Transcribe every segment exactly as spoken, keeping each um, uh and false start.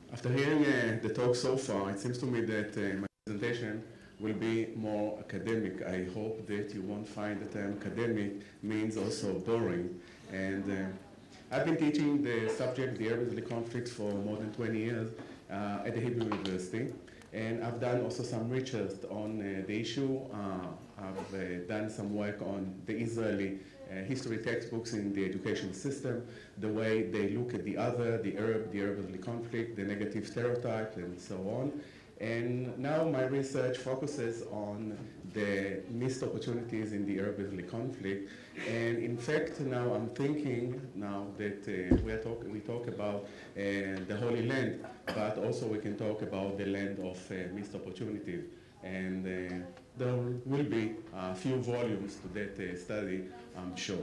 After hearing uh, the talk so far, it seems to me that uh, my presentation will be more academic. I hope that you won't find the term academic means also boring. And uh, I've been teaching the subject, the Arab-Israeli conflict, for more than twenty years uh, at the Hebrew University. And I've done also some research on uh, the issue. Uh, I've uh, done some work on the Israeli uh, history textbooks in the education system, the way they look at the other, the Arab, the Arab-Israeli conflict, the negative stereotypes, and so on. And now my research focuses on the missed opportunities in the Arab-Israeli conflict. And in fact, now I'm thinking now that uh, we, are talk, we talk about uh, the Holy Land, but also we can talk about the land of uh, missed opportunities. And uh, there will be a few volumes to that uh, study, I'm sure.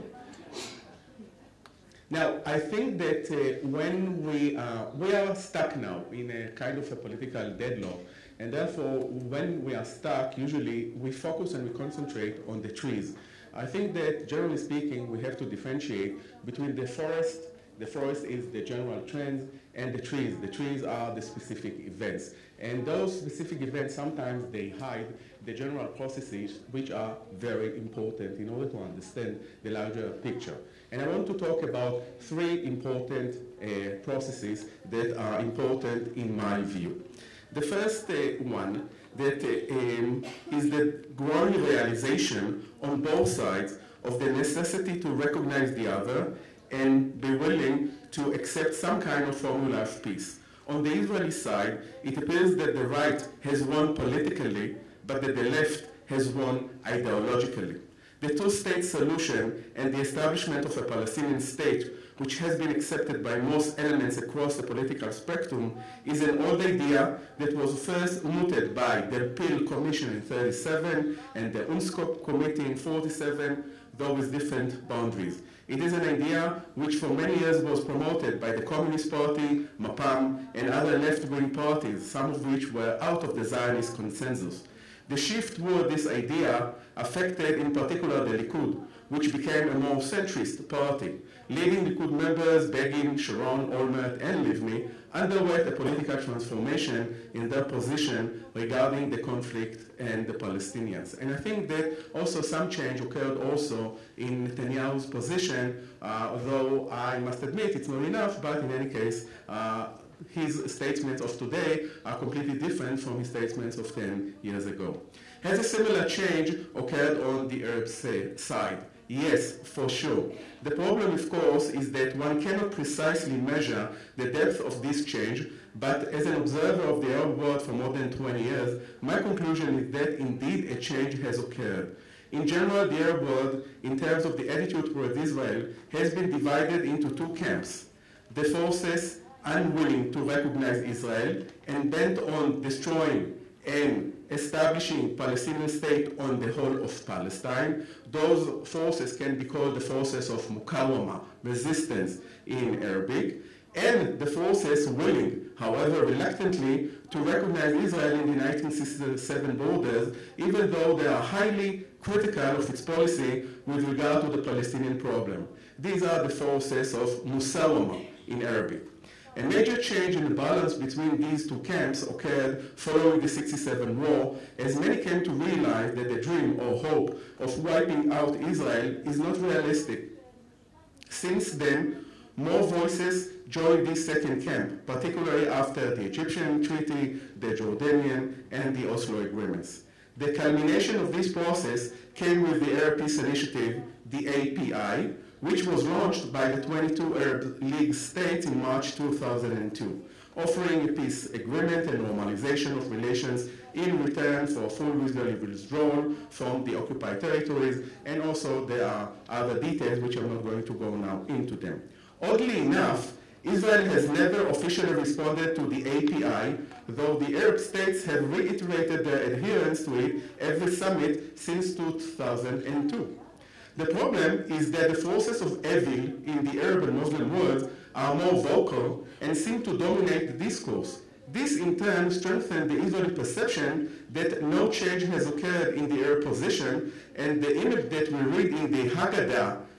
Now, I think that uh, when we, uh, we are stuck now in a kind of a political deadlock, and therefore when we are stuck, usually we focus and we concentrate on the trees. I think that generally speaking, we have to differentiate between the forest. The forest is the general trends, and the trees. The trees are the specific events. And those specific events, sometimes they hide the general processes which are very important in order to understand the larger picture. And I want to talk about three important uh, processes that are important in my view. The first uh, one that uh, um, is the growing realization on both sides of the necessity to recognize the other and be willing to accept some kind of formula of peace. On the Israeli side, it appears that the right has won politically, but that the left has won ideologically. The two-state solution and the establishment of a Palestinian state, which has been accepted by most elements across the political spectrum, is an old idea that was first mooted by the Peel Commission in thirty-seven and the UNSCOP Committee in forty-seven, though with different boundaries. It is an idea which for many years was promoted by the Communist Party, Mapam, and other left-wing parties, some of which were out of the Zionist consensus. The shift toward this idea affected in particular the Likud, which became a more centrist party. Leading Likud members, Begin, Sharon, Olmert, and Livni, underwent a political transformation in their position regarding the conflict and the Palestinians. And I think that also some change occurred also in Netanyahu's position, uh, although I must admit it's not enough, but in any case, uh, his statements of today are completely different from his statements of ten years ago. Has a similar change occurred on the Arab side? Yes, for sure. The problem, of course, is that one cannot precisely measure the depth of this change, but as an observer of the Arab world for more than twenty years, my conclusion is that indeed a change has occurred. In general, the Arab world, in terms of the attitude toward Israel, has been divided into two camps. The forces unwilling to recognize Israel and bent on destroying and establishing Palestinian state on the whole of Palestine. Those forces can be called the forces of Mukawama, resistance in Arabic, and the forces willing, however reluctantly, to recognize Israel in the nineteen sixty-seven borders, even though they are highly critical of its policy with regard to the Palestinian problem. These are the forces of Musawama in Arabic. A major change in the balance between these two camps occurred following the sixty-seven war, as many came to realize that the dream or hope of wiping out Israel is not realistic. Since then, more voices joined this second camp, particularly after the Egyptian Treaty, the Jordanian, and the Oslo agreements. The culmination of this process came with the Arab Peace Initiative, the A P I, which was launched by the twenty-two Arab League states in March two thousand two, offering a peace agreement and normalization of relations in return for full Israeli withdrawal from the occupied territories, and also there are other details which I'm not going to go now into them. Oddly enough, Israel has never officially responded to the A P I, though the Arab states have reiterated their adherence to it every summit since two thousand two. The problem is that the forces of evil in the Arab and Muslim world are more vocal and seem to dominate the discourse. This in turn strengthens the Israeli perception that no change has occurred in the Arab position, and the image that we read in the Haggadah,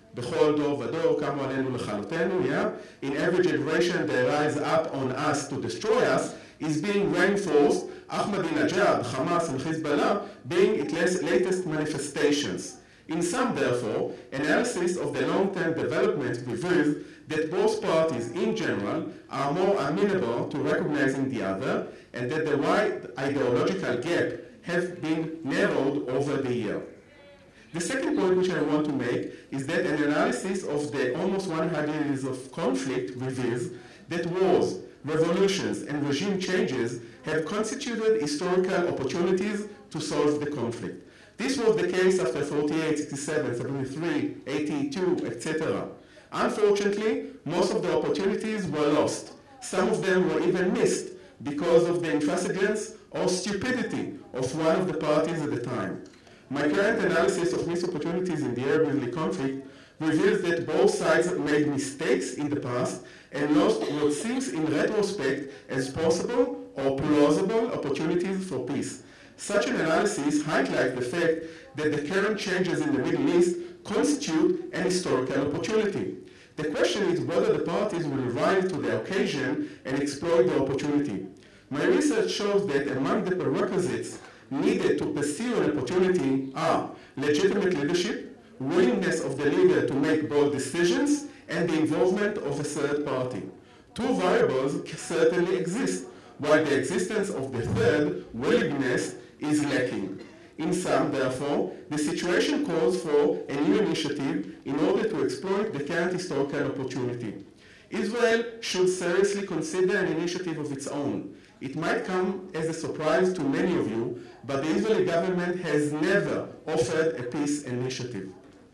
בכל דור ודור קמו עלינו לכלותנו, yeah? In every generation they rise up on us to destroy us, is being reinforced, Ahmadinejad, Hamas and Hezbollah being its latest manifestations. In sum, therefore, analysis of the long-term development reveals that both parties in general are more amenable to recognizing the other, and that the wide ideological gap have been narrowed over the year. The second point which I want to make is that an analysis of the almost one hundred years of conflict reveals that wars, revolutions, and regime changes have constituted historical opportunities to solve the conflict. This was the case after forty-eight, sixty-seven, seventy-three, eighty-two, et cetera. Unfortunately, most of the opportunities were lost. Some of them were even missed because of the intransigence or stupidity of one of the parties at the time. My current analysis of missed opportunities in the Arab-Israeli conflict reveals that both sides made mistakes in the past and lost what seems in retrospect as possible or plausible opportunities for peace. Such an analysis highlights the fact that the current changes in the Middle East constitute an historical opportunity. The question is whether the parties will rise to the occasion and exploit the opportunity. My research shows that among the prerequisites needed to pursue an opportunity are legitimate leadership, willingness of the leader to make bold decisions, and the involvement of a third party. Two variables certainly exist, while the existence of the third, willingness, is lacking. In sum, therefore, the situation calls for a new initiative in order to exploit the current historical opportunity. Israel should seriously consider an initiative of its own. It might come as a surprise to many of you, but the Israeli government has never offered a peace initiative.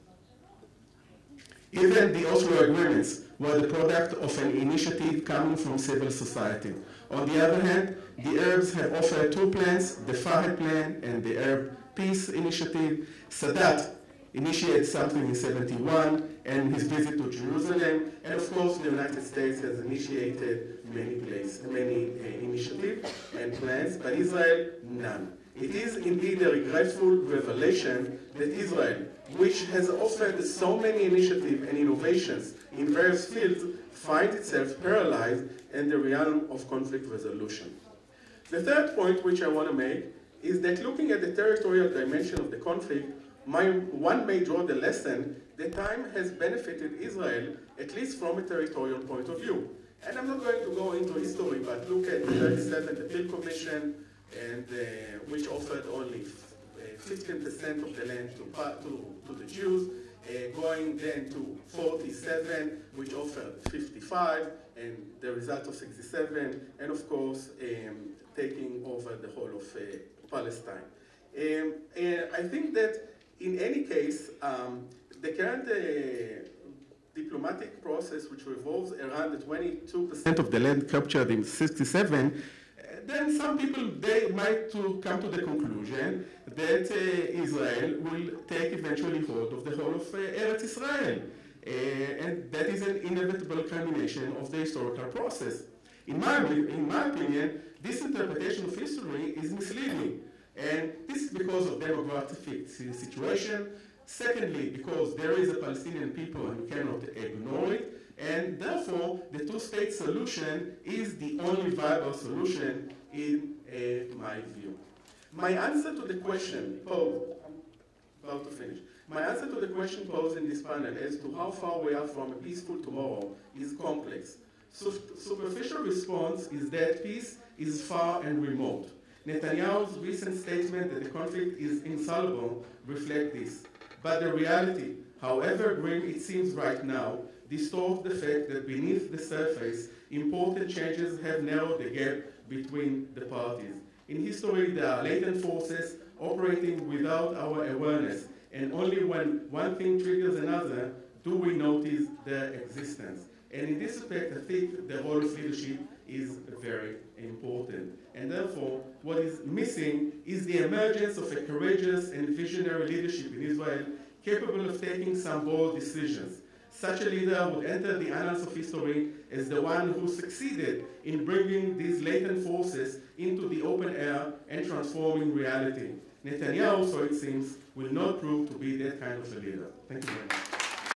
Even the Oslo agreements were the product of an initiative coming from civil society. On the other hand, the Arabs have offered two plans, the Fahd Plan and the Arab Peace Initiative. Sadat initiated something in seventy-one and his visit to Jerusalem, and of course the United States has initiated many, place, many uh, initiatives and plans, but Israel, none. It is indeed a regretful revelation that Israel, which has offered so many initiatives and innovations in various fields, finds itself paralyzed in the realm of conflict resolution. The third point which I want to make is that looking at the territorial dimension of the conflict, my, one may draw the lesson that time has benefited Israel, at least from a territorial point of view. And I'm not going to go into history, but look at the thirty-seven, the Peel Commission, and uh, which offered only fifteen percent of the land to, to, to the Jews, uh, going then to forty-seven, which offered fifty-five, and the result of sixty-seven, and of course, um, taking over the whole of uh, Palestine. Um, and I think that in any case, um, the current uh, diplomatic process, which revolves around the twenty-two percent of the land captured in sixty-seven, then some people, they might to come to the conclusion that uh, Israel will take eventually hold of the whole of uh, Eretz Israel. Uh, and that is an inevitable culmination of the historical process. In my, in my opinion, this interpretation of history is misleading. And this is because of demographic situation. Secondly, because there is a Palestinian people and we cannot ignore it. And therefore, the two-state solution is the only viable solution in uh, my view. My answer to the question posed, I'm about to finish. My answer to the question posed in this panel as to how far we are from a peaceful tomorrow is complex. So, superficial response is that peace is far and remote. Netanyahu's recent statement that the conflict is insoluble reflects this. But the reality, however grim it seems right now, distorts the fact that beneath the surface, important changes have narrowed the gap between the parties. In history, there are latent forces operating without our awareness, and only when one thing triggers another do we notice their existence. And in this respect, I think the role of leadership is very important. And therefore, what is missing is the emergence of a courageous and visionary leadership in Israel capable of taking some bold decisions. Such a leader would enter the annals of history as the one who succeeded in bringing these latent forces into the open air and transforming reality. Netanyahu, so it seems, will not prove to be that kind of a leader. Thank you very much.